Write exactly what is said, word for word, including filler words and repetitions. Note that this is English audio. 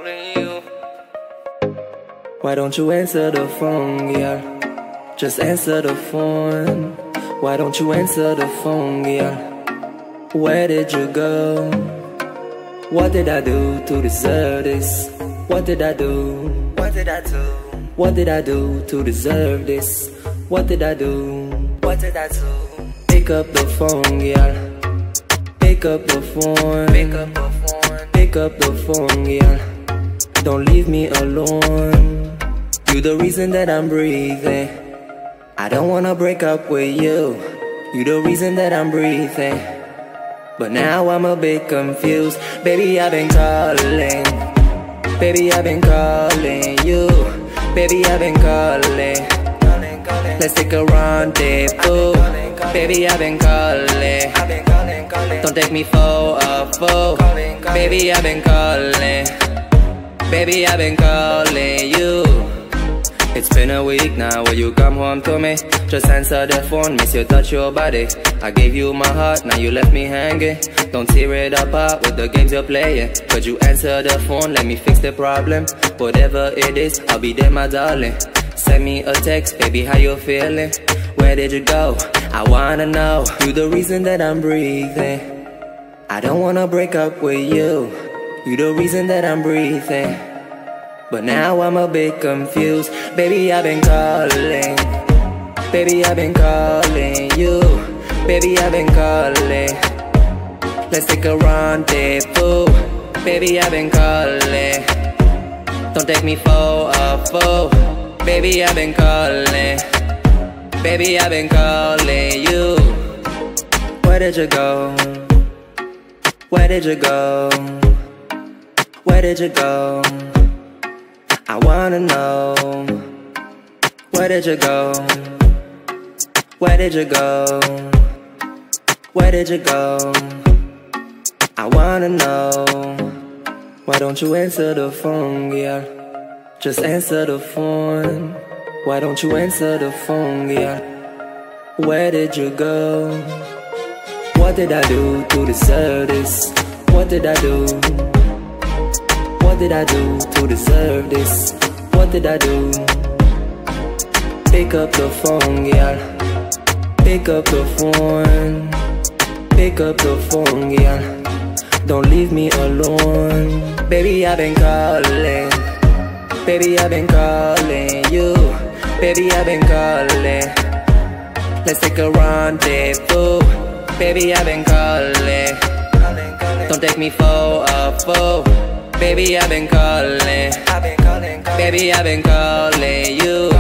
calling you. Why don't you answer the phone, girl? Just answer the phone. Why don't you answer the phone, girl? Where did you go? What did I do to deserve this? What did I do? What did I do? What did I do to deserve this? What did I do? What did I do? Pick up the phone, girl. Pick up the phone. Pick up the phone. Pick up the phone, girl. Don't leave me alone. You the reason that I'm breathing. I don't wanna break up with you. You the reason that I'm breathing. But now I'm a bit confused. Baby, I've been calling. Baby, I've been calling you. Baby, I've been calling. Let's take a rendezvous. Baby, I've been calling. Don't take me for a fool. Baby, I've been calling. Baby, I've been calling you. It's been a week now, will you come home to me? Just answer the phone, miss you touch your body. I gave you my heart, now you left me hanging. Don't tear it apart with the games you're playing. Could you answer the phone, let me fix the problem? Whatever it is, I'll be there, my darling. Send me a text, baby, how you feeling? Where did you go? I wanna know. You the reason that I'm breathing. I don't wanna break up with you. You the reason that I'm breathing. But now I'm a bit confused. Baby, I've been calling. Baby, I've been calling you. Baby, I've been calling. Let's take a rendezvous. Baby, I've been calling. Don't take me for a fool. Baby, I've been calling. Baby, I've been calling you. Where did you go? Where did you go? Where did you go? I wanna know. Where did you go? Where did you go? Where did you go? I wanna know. Why don't you answer the phone, girl? Just answer the phone. Why don't you answer the phone, girl? Where did you go? What did I do to deserve this? What did I do? What did I do to deserve this? What did I do? Pick up the phone, girl. Pick up the phone. Pick up the phone, girl. Don't leave me alone. Baby, I've been calling. Baby, I've been calling you. Baby, I've been calling. Let's take a rendezvous. Baby, I've been calling. Don't take me for a fool. Baby, I've been calling. Baby, I've been calling you.